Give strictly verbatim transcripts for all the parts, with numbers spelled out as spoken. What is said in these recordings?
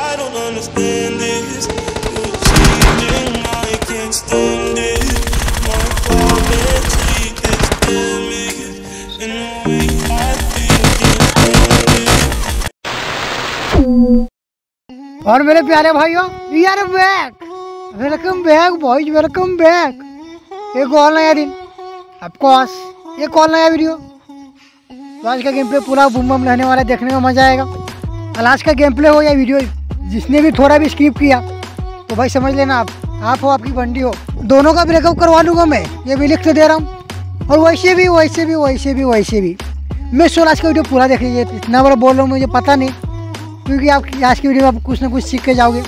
I don't understand this. You're cheating, I can't stand it. My quality is damaged in a way I think can't stand it. और मेरे प्यारे भाइयों, we are back, welcome back boys, welcome back. एक और नया दिन, of course एक और नया वीडियो। तो आज का गेम प्ले पूरा बूम बम रहने वाला है, देखने में मजा आएगा। और आज का गेम प्ले हो या वीडियो, जिसने भी थोड़ा भी स्किप किया तो भाई समझ लेना आप आप हो, आपकी बंडी हो, दोनों का ब्रेकअप करवा लूँगा मैं, ये भी लिख के दे रहा हूँ। और वैसे भी वैसे भी वैसे भी वैसे भी मैं सोच आज का वीडियो पूरा देख लीजिए। इतना बड़ा बोल रहा हूँ मुझे पता नहीं, क्योंकि आप आज की वीडियो में आप कुछ ना कुछ सीख के जाओगे,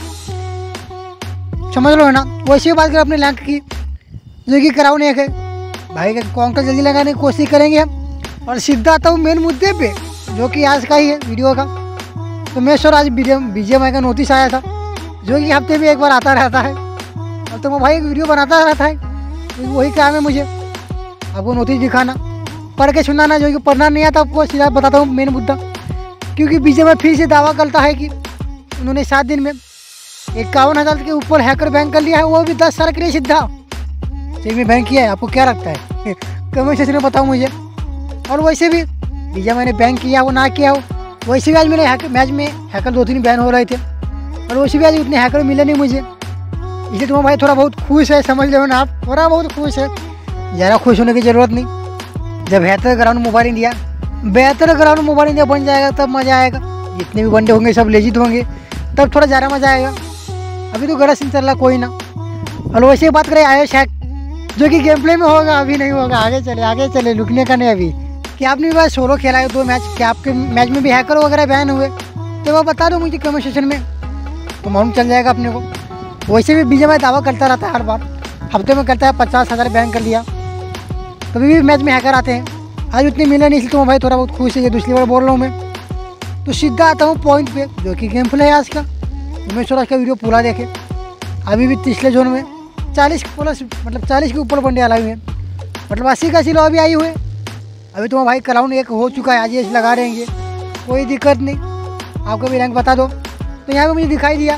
समझ लो है ना। वैसे भी बात करें अपने लैंक की, जो कि कराउन एक है भाई का काउंटर जल्दी लगाने की कोशिश करेंगे हम। और सीधा आता हूँ मेन मुद्दे पे, जो कि आज का ही है वीडियो का। तो मैं सर आज बीजीएमआई का नोटिस आया था, जो कि हफ्ते में एक बार आता रहता है, और तो मैं भाई एक वीडियो बनाता रहता है, तो वही काम है मुझे आपको नोटिस दिखाना, पढ़ के सुनाना। जो कि पढ़ना नहीं आता आपको, सीधा बताता हूँ मेन मुद्दा। क्योंकि बीजीएमआई फिर से दावा करता है कि उन्होंने सात दिन में इक्यावन हज़ार के ऊपर हैकर बैंक कर लिया है, वो भी दस साल के लिए सीधा। सही में बैंक किया है, आपको क्या लगता है? कमेंट सेक्शन में बताओ मुझे। और वैसे भी बीजीएमआई ने बैंक किया हो ना किया हो, वैसे भी आज मेरे हैकर मैच में हैकर दो तीन बैन हो रहे थे, और वैसे भी आज उतने हैकर मिले नहीं मुझे, इसलिए तुम्हारा भाई थोड़ा बहुत खुश है, समझ लो ना आप, थोड़ा बहुत खुश है। ज़्यादा खुश होने की ज़रूरत नहीं। जब battle ground mobile India battle ground mobile India बन जाएगा तब मज़ा आएगा। जितने भी वनडे होंगे सब लेजिट होंगे, तब थोड़ा ज़्यादा मज़ा आएगा। अभी तो गलत सीन चल रहा कोई ना। और वैसे बात करें आयुष हैक, जो कि गेम प्ले में होगा, अभी नहीं होगा, आगे चले आगे चले, रुकने का नहीं अभी। कि आपने भी बात सोलो खेला है दो मैच, क्या आपके मैच में भी हैकर वगैरह बैन हुए तो वो बता दो मुझे कमेंट सेक्शन में, तो मालूम चल जाएगा अपने को। वैसे भी बीजीएमआई दावा करता रहता है हर बार, हफ्ते में करता है पचास हज़ार बैन कर लिया, कभी भी मैच में हैकर आते हैं। आज उतने मिले नहीं, इसलिए तो भाई थोड़ा बहुत खुश है, ये दूसरी बार बोल रहा हूँ मैं। तो सीधा आता हूँ पॉइंट पे, जो कि गेम प्ले है आज का। मैं सोच का वीडियो पूरा देखे। अभी भी पिछले जोन में चालीस प्लस मतलब चालीस के ऊपर बंदे आए हुए हैं, मतलब अस्सी का सिलो अभी आई हुए। अभी तो भाई क्राउन एक हो चुका है, आज ये लगा रहेंगे, कोई दिक्कत नहीं। आपको भी रैंक बता दो। तो यहाँ पे मुझे दिखाई दिया,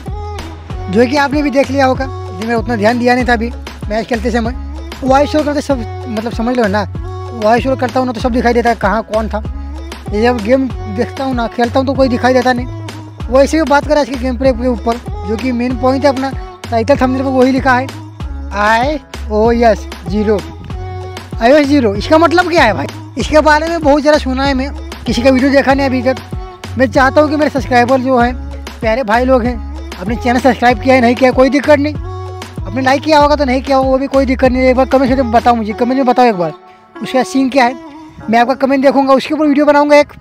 जो कि आपने भी देख लिया होगा, जिसमें मैं उतना ध्यान दिया नहीं था अभी मैच खेलते समय। वॉइस शो करते सब मतलब समझ लो ना, वॉइस शो करता हूँ ना तो सब दिखाई देता है कहाँ कौन था। ये जब गेम देखता हूँ ना, खेलता हूँ तो कोई दिखाई देता नहीं। वैसे भी बात करें आज के गेम प्ले के ऊपर, जो कि मेन पॉइंट है अपना टाइटल थंबनेल पर वही लिखा है, I O S zero I O S zero. इसका मतलब क्या है भाई? इसके बारे में बहुत ज़्यादा सुना है, मैं किसी का वीडियो देखा नहीं अभी तक। मैं चाहता हूँ कि मेरे सब्सक्राइबर जो हैं, प्यारे भाई लोग हैं, अपने चैनल सब्सक्राइब किया है नहीं किया कोई दिक्कत नहीं, अपने लाइक किया होगा तो नहीं किया होगा वो भी कोई दिक्कत नहीं। एक बार कमेंट में बताओ मुझे, कमेंट में बताओ एक बार उसका सीन क्या है। मैं आपका कमेंट देखूंगा, उसके ऊपर वीडियो बनाऊंगा एक,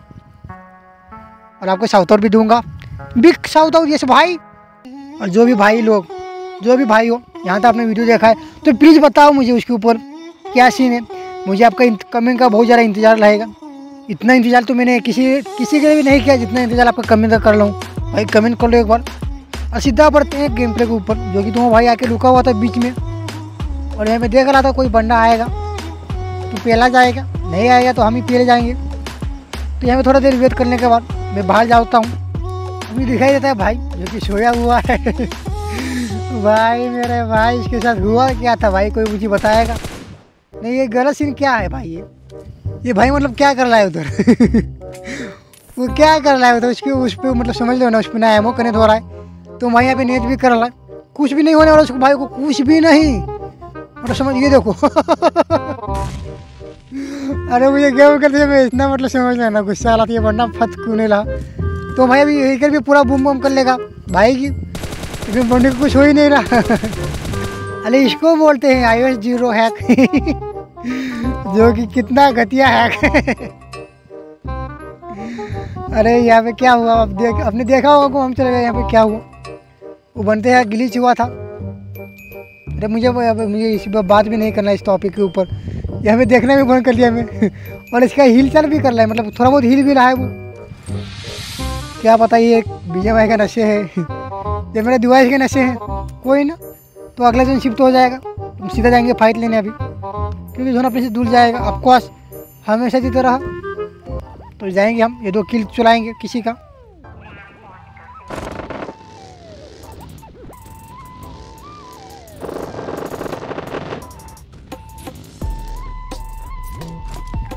और आपको शाउट आउट भी दूंगा, बिग शाउट आउट यस भाई। और जो भी भाई लोग जो भी भाई हो यहाँ तक आपने वीडियो देखा है तो प्लीज़ बताओ मुझे उसके ऊपर क्या सीन है। मुझे आपका कमेंट का बहुत ज़्यादा इंतज़ार रहेगा। इतना इंतज़ार तो मैंने किसी किसी के लिए भी नहीं किया जितना इंतज़ार आपका कमेंट का कर लूँ। भाई कमेंट कर लो एक बार। और सीधा बढ़ते हैं गेम प्ले के ऊपर, जो कि तुम्हारा भाई आके रुका हुआ था बीच में, और यहाँ पे देख रहा था कोई बंदा आएगा तो पहला जाएगा, नहीं आएगा तो हम ही पहले जाएंगे। तो यहाँ पे थोड़ा देर वेट करने के बाद मैं बाहर जाता हूँ। अभी दिखाई देता है भाई जो कि सोया हुआ है भाई मेरे भाई इसके साथ हुआ क्या था भाई, कोई मुझे बताएगा? नहीं ये गलत सीन क्या है भाई? ये ये भाई मतलब क्या कर रहा है उधर वो क्या कर रहा है उधर? उसके उस पर मतलब समझ लो ना, उस पर ना एमओ कनेक्ट हो रहा है, तो भाई यहाँ पे नेट भी कर रहा है, कुछ भी नहीं होने वाला उसको भाई को, कुछ भी नहीं मतलब समझ, ये देखो अरे मुझे गेम करते मैं इतना मतलब समझ लेना गुस्सा आती है, वरना फत कूने ला। तो भाई अभी यही कर भी पूरा बूम बूम कर लेगा भाई की, लेकिन बंदे को कुछ हो ही नहीं रहा अरे इसको बोलते हैं I O S zero hack जो कि कितना घटिया हैक अरे यहाँ पे क्या हुआ अब देख, आपने देखा होगा, हम चले गए यहाँ पे क्या हुआ, वो बनते हैं ग्लिच हुआ था। अरे मुझे मुझे इस बात भी नहीं करना इस टॉपिक के ऊपर, यहाँ पे देखना भी बंद कर दिया मैं और इसका हिल चल भी कर रहा है, मतलब थोड़ा बहुत हिल भी रहा है वो, क्या पता ये बीजीएमआई का नशे है ये मेरे डिवाइस के नशे हैं। कोई ना, तो अगले दिन शिफ्ट हो जाएगा, तुम सीधा जाएंगे फाइट लेने अभी, क्योंकि जोन अपने से दूर जाएगा। ऑफकोर्स हमेशा की तरह तो जाएंगे हम, ये दो किल चलाएंगे किसी का।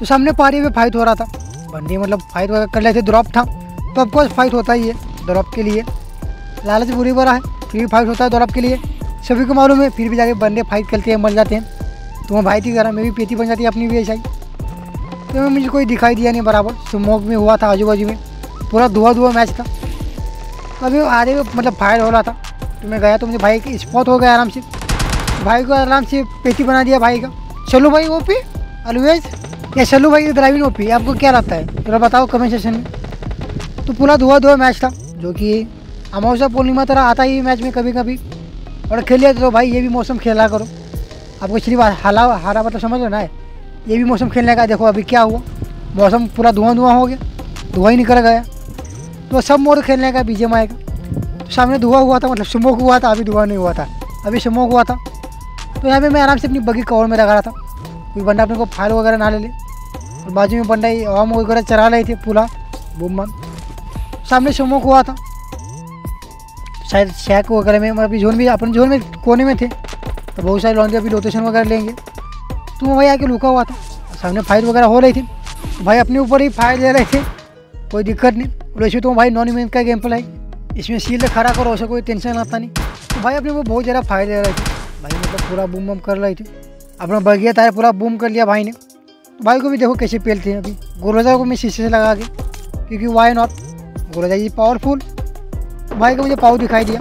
तो सामने पारी में फाइट हो रहा था, बंदे मतलब फाइट वगैरह कर रहे थे, ड्रॉप था तो ऑफकोर्स फाइट होता ही है, ड्रॉप के लिए लालच बुरी बड़ा है, फिर भी फाइट होता है ड्रॉप के लिए, सभी को मालूम है। फिर भी जाके बंदे फाइट करते हैं, मर जाते हैं। तो मैं भाई थी करा, मैं भी पेटी बन जाती है अपनी भी ऐसा ही। तो मुझे कोई दिखाई दिया नहीं बराबर, स्मोक में हुआ था आजू बाजू में, पूरा धुआं धुआं मैच था। तो अभी आधे में मतलब फायर हो रहा था, तो मैं गया तो मुझे भाई की स्पॉट हो गया आराम से, भाई को आराम से पेटी बना दिया भाई का। चलो भाई ओपी ऑलवेज, या चलो भाई की ड्राइविंग ओपी, आपको क्या लगता है थोड़ा बताओ कमेंट सेक्शन में। तो पूरा धुआं धुआं मैच था, जो कि अमावस्या पूर्णिमा तरह आता ही मैच में कभी कभी, और खेलिए तो भाई ये भी मौसम खेला करो। आपको सिर्फ हाला हारा मतलब समझ लो ना है, ये भी मौसम खेलने का। देखो अभी क्या हुआ, मौसम पूरा धुआं धुआं हो गया, धुआं ही निकल गया। तो सब मोड खेलने का बीजेम आएगा। तो सामने धुआं हुआ था, मतलब स्मोक हुआ था, अभी धुआं नहीं हुआ था, अभी स्मोक हुआ था। तो यहाँ पे मैं आराम से अपनी बगी कवर में लगा रहा था, कोई बंदा अपने को फायर वगैरह ना ले ले। और बाजू में बंदा आम वगैरह चरा रहे थे पूरा बूम बम, सामने स्मोक हुआ था शायद शैक वगैरह में, अभी जोन भी अपन जोन में कोने में थे। तो बहुत सारे लॉन्च अभी लोकेशन वगैरह लेंगे। तो मैं भाई आके लुका हुआ था, सामने फाइट वगैरह हो रही थी, भाई अपने ऊपर ही फायर ले रहे थे, कोई दिक्कत नहीं। और वैसे तो भाई नॉन इवेंट का गेम प्ले है, इसमें शील्ड खड़ा करो, ऐसा कोई टेंशन आता नहीं। तो भाई अपने को बहुत ज़्यादा फायर ले रहे थे भाई, मतलब पूरा बूम बम कर रहे थे, अपना बगिया तार पूरा बूम कर लिया भाई ने। तो भाई को भी देखो कैसे पेलते हैं। अभी गोरोजा को मैं शीशे से लगा के, क्योंकि वाई नॉट, गोरोजा जी पावरफुल। भाई को मुझे पाव दिखाई दिया,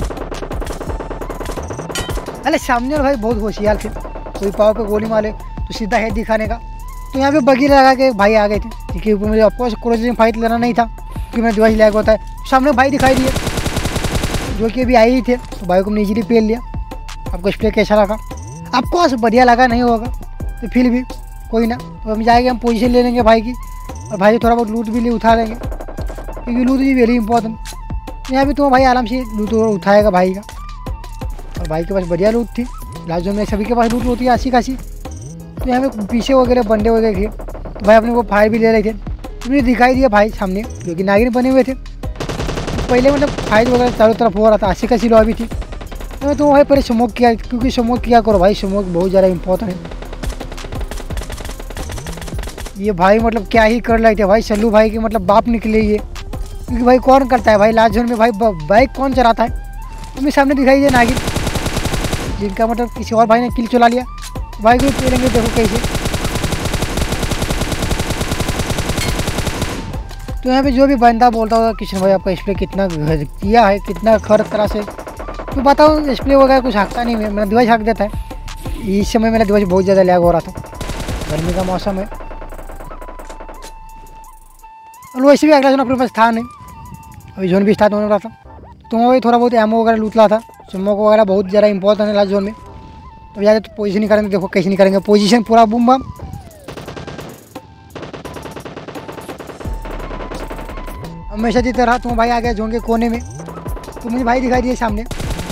अरे सामने भाई बहुत होशियार थे, कोई पाव पे गोली मारे तो सीधा हेड दिखाने का। तो यहाँ पे बगी लगा के भाई आ गए थे, क्योंकि ऊपर मुझे ऑफकोर्स क्रोज में फाइट लेना नहीं था, क्योंकि मेरा डिवाइस लैग होता है। सामने भाई दिखाई दिए जो कि अभी आए ही थे, तो भाई को हमने इजीली पेल लिया। आपको डिस्प्ले कैसा लगा? आपको बढ़िया लगा नहीं होगा तो फिर भी कोई ना, तो हम जाएंगे, हम पोजीशन ले लेंगे भाई की, और भाई थोड़ा बहुत लूट भी ले उठा लेंगे, क्योंकि लूट भी वेरी इंपॉर्टेंट। यहाँ भी तो भाई आराम से लूट उठाएगा भाई का, और भाई के पास बढ़िया लूट थी। लास्ट जोन में सभी के पास लूट होती है अच्छी खासी। तो यहाँ पे पीछे वगैरह बंदे वगैरह थे, तो भाई अपने को फायर भी ले रहे थे। तो मुझे दिखाई दिया भाई सामने जो कि नागिन बने हुए थे। तो पहले मतलब फाइट वगैरह चारों तरफ हो रहा था, अच्छी खासी लॉबी थी। तो तो भाई पहले स्मोक किया, क्योंकि स्मोक किया करो भाई, स्मोक बहुत ज़्यादा इंपॉर्टेंट है। ये भाई मतलब क्या ही कर रहे थे भाई, सल्लू भाई के मतलब बाप निकले ये, क्योंकि भाई कौन करता है भाई लास्ट जोन में भाई, बाइक कौन चलाता है। तो मेरे सामने दिखाई दिया नागिन, जिनका मतलब किसी और भाई ने किल चला लिया। भाई को पेलेंगे, देखो कैसे। तो यहाँ पे जो भी बंदा बोलता होगा किशन भाई आपका स्प्रे कितना किया है, कितना खर तरह से, तो बताओ स्प्रे वगैरह कुछ हाँकता नहीं है, मेरा डिवाइस हाँक देता है। इस समय मेरा डिवाइस बहुत ज़्यादा लैग हो रहा था, गर्मी का मौसम है, और वैसे भी अगला जोन अपने पास था नहीं, अभी जोन भी स्टार्ट होने वाला था। तो मैं वही थोड़ा बहुत एमओ वगैरह लूट रहा था, स्मोक वगैरह बहुत ज़्यादा इंपॉर्टेंट है लास्ट जोन में। तो ज़्यादा तो पोजीशन नहीं करेंगे, देखो कैसे नहीं करेंगे पोजीशन, पूरा बूम बम। हमेशा की तरह तो भाई आ गया जोन के कोने में, तो मुझे भाई दिखाई दिए सामने।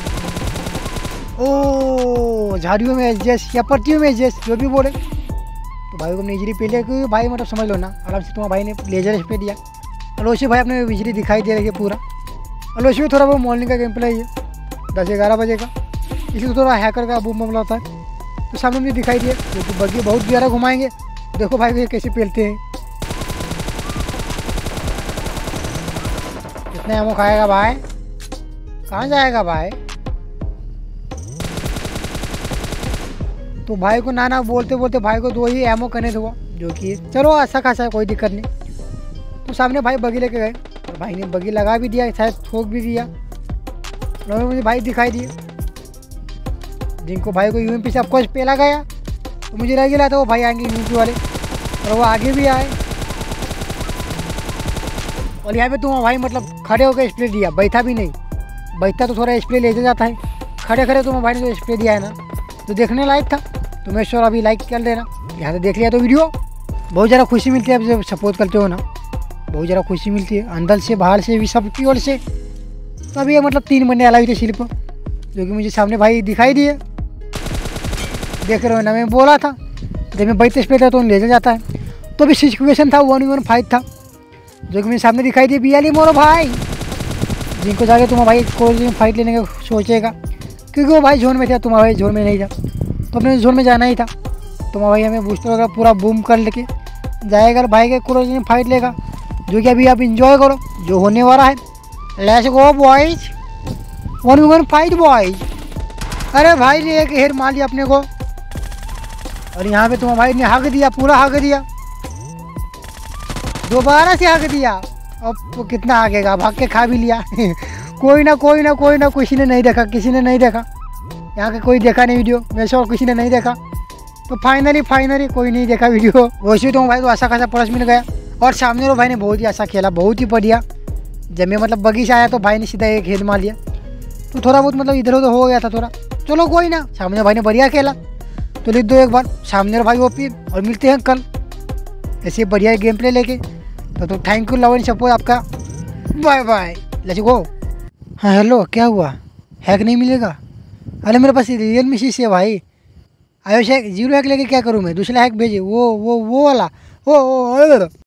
ओ झाड़ियों में एडजस्ट या पट्टियों में एडजस्ट, जो भी बोले। तो भाई को हमने इजली पे लिया, क्योंकि भाई मतलब समझ लो ना आराम से, तुम्हारे भाई ने लेजर पे दिया। अलोशी भाई अपने बिजली दिखाई दे रही है पूरा। अलोशी में थोड़ा बहुत मॉर्निंग का गेम प्ले है, दस ग्यारह बजे का, इसलिए थोड़ा हैकर का बूम बम होता है। तो सामने मुझे दिखाई दिया, क्योंकि बग्गी बहुत ज़्यादा घुमाएंगे। देखो भाई ये कैसे पेलते हैं, कितना एमो खाएगा भाई, कहाँ जाएगा भाई। तो भाई को नाना बोलते बोलते भाई को दो ही एमो करने हुआ, जो कि चलो अच्छा खासा है, कोई दिक्कत नहीं। तो सामने भाई बगी लेके गए, और भाई ने बगी लगा भी दिया, शायद ठोक भी दिया। और मुझे भाई दिखाई दिए, जिनको भाई को यूएमपी से ऑफकोर्स पेला गया। तो मुझे लग गया था वो भाई आएंगे यूएमपी वाले, और वो आगे भी आए। और यहाँ पे तुम भाई मतलब खड़े होकर स्प्रे दिया, बैठा भी नहीं, बैठता तो थोड़ा स्प्रे ले जाता है, खड़े खड़े तुम भाई ने जो स्प्रे दिया है ना, तो देखने लायक था। तो मैं श्योर अभी लाइक कर देना, यहाँ से देख लिया तो वीडियो बहुत ज़्यादा खुशी मिलती है, आप जब सपोर्ट करते हो ना, बहुत ज़्यादा खुशी मिलती है, अंदर से बाहर से भी सबकी ओर से। तो अभी ये मतलब तीन बंदे अलग थे शिल्प, जो कि मुझे सामने भाई दिखाई दिए, देख रहे हो ना, मैं बोला था जब मैं बैठते स्प्रे था तो ले जाता है। तो अभी सिचुएशन था, वन वन फाइट था, जो कि मेरे सामने दिखाई दिए बियाली मोरो भाई, जिनको जाके तुम्हारा भाई कोई फाइट लेने का सोचेगा, क्योंकि वो भाई जोन में था, तुम्हारा भाई जोन में नहीं था। तो अपने जोन में जाना ही था। तुम्हारा भाई हमें बूस्टर वगैरह पूरा बूम कर लेके जाएगा भाई के क्लोज में फाइट लेगा, जो कि अभी आप इंजॉय करो जो होने वाला है। Let's go boys, one one fight boys. अरे भाई ने एक हेड मार लिया अपने को, और यहाँ पे तुम्हारे भाई ने हक दिया, पूरा हक दिया, दोबारा से हक दिया। अब तो कितना आगेगा, भाग के खा भी लिया। कोई ना कोई ना कोई ना किसी ने नहीं देखा, किसी ने नहीं देखा, यहाँ का कोई देखा नहीं वीडियो, वैसे और किसी ने नहीं देखा। तो फाइनली फाइनली कोई नहीं देखा वीडियो। वैसे तो भाई को अच्छा खासा पर्स मिल गया, और सामने वाले भाई ने बहुत ही अच्छा खेला, बहुत ही बढ़िया। जब मैं मतलब बगीचा आया तो भाई ने सीधा एक हेड मार लिया, तो थोड़ा बहुत मतलब इधर उधर हो गया था थोड़ा। चलो कोई ना, सामने भाई ने बढ़िया खेला, तो लिख दो एक बार सामने भाई ओपी। और मिलते हैं कल ऐसे बढ़िया गेम प्ले लेके। तो, तो thank you love and support आपका, बाय बाय, लेट्स गो। हाँ हेलो, क्या हुआ, हैक नहीं मिलेगा? अरे मेरे पास रियल मी सी है भाई, आयुष हैक जीरो हैक लेके क्या करूँ मैं? दूसरा हैक भेजे, वो वो वो वाला, ओ, ओ, ओ, ओ, ओ, ओ,